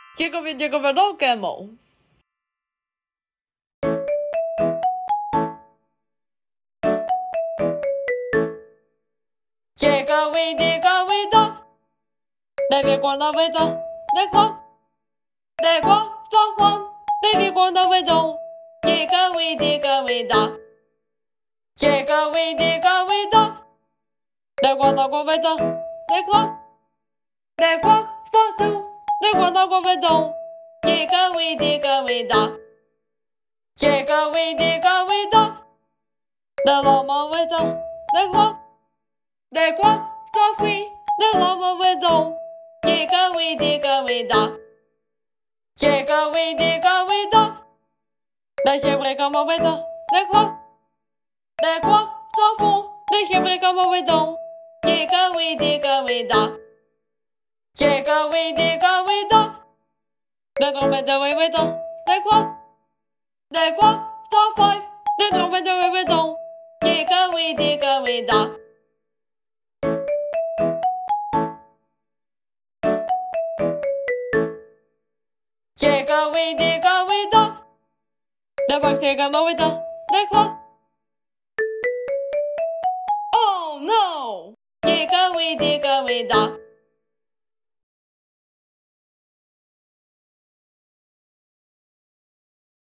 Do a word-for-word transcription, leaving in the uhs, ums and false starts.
Hickory, Dickory, dog, Camels. Hickory, Dickory, dog. They be going the window. They walk. They walk the one. They be going the window. Hickory, Dickory, dog. Hickory, Dickory, dog. They want to go window. They walk. They walk the two. They want to go window. Hickory, Dickory, dog. Hickory, Dickory, dog. The llama window. They walk. They walk so free. The llama window. Hickory, Dickory, dog. Hickory, Dickory, dog. They Hickory come a window. They walk. They walk so full. They Hickory come a window. Hickory, Dickory, dog. Hickory, Dickory, dog. They don't bend the window. They walk. They walk so five. They don't bend the window. Hickory, Dickory, dog. Hickory, Dickory, dog. The bugs take a window. They walk. Oh no! Hickory, Dickory, dog.